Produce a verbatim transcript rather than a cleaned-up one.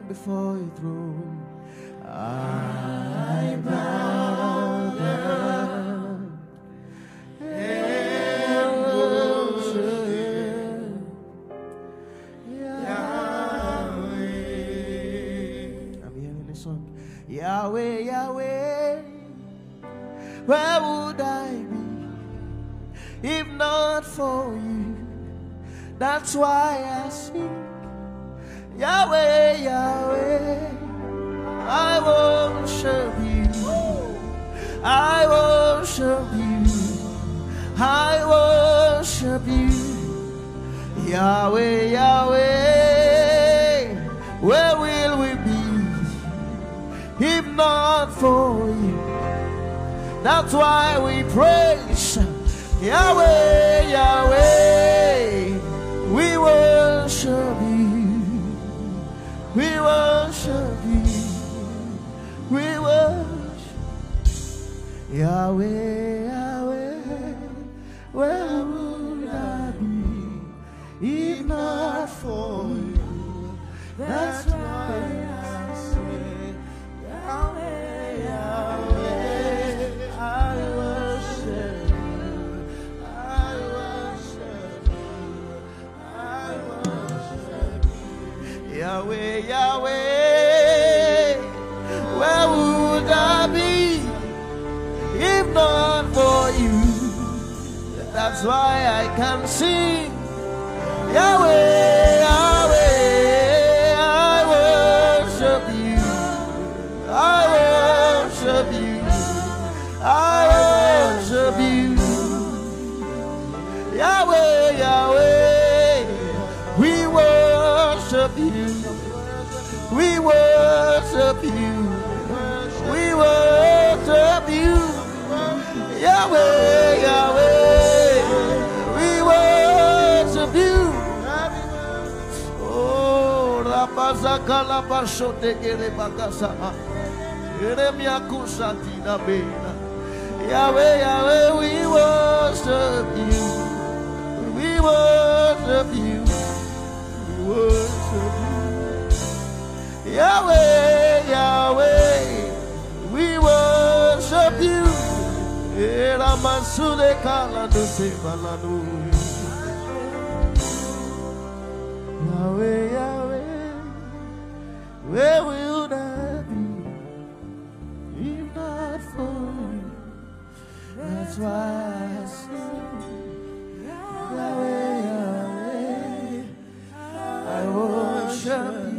before your throne. I bow down and worship Yahweh. I'm hearing this song. Yahweh, Yahweh, where would I be if not for you? That's why I sing. Yahweh, Yahweh, I worship you. I worship you. I worship you. Yahweh, Yahweh, where will we be if not for you? That's why we praise. Yahweh, Yahweh, we worship you. We worship you. We worship Yahweh, Yahweh, where would I be if not for you? That's why I say, Yahweh, Yahweh, I worship you. I worship you. I worship you. Yahweh, Yahweh, where would I be if not for you? That's why I can sing. Yahweh, Yahweh, I worship you. I worship you. I worship you. Yahweh, Yahweh, we worship you. We worship you. We worship you. Yahweh, Yahweh, we worship you. Oh, Rapazaka la Pashote Gere Bakasa. Eremiakusa Tina Bena. Yahweh, Yahweh, we worship you. We worship you. We worship you. Yahweh, Yahweh, we worship you. Eramasule kalanu sebalanu. Yahweh, Yahweh, where will I be if not for you? That's why I sing. Yahweh, Yahweh, I worship you.